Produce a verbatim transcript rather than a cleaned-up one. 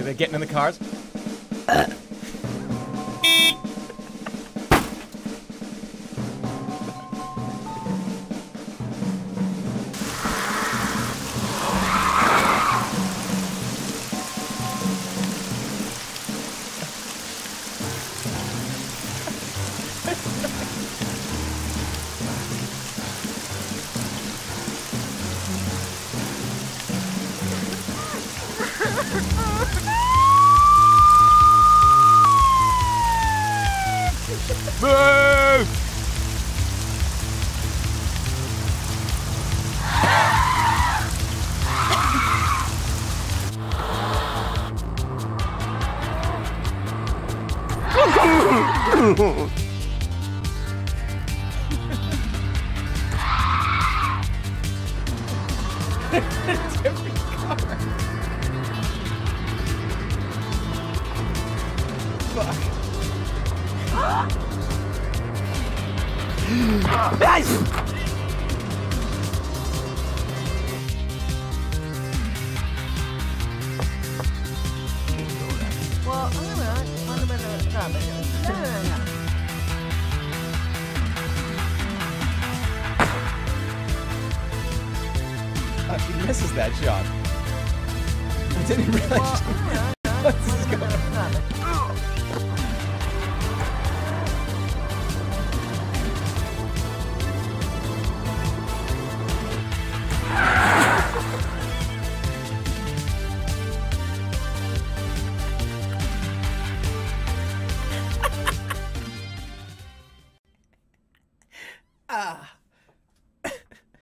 they're getting in the cars. Move! Different car. Fuck. Well, allora, quando me lo... Vabbè, no, no, no. Uh, he misses that shot. I didn't realize. Well, allora, quando me lo... Vabbè.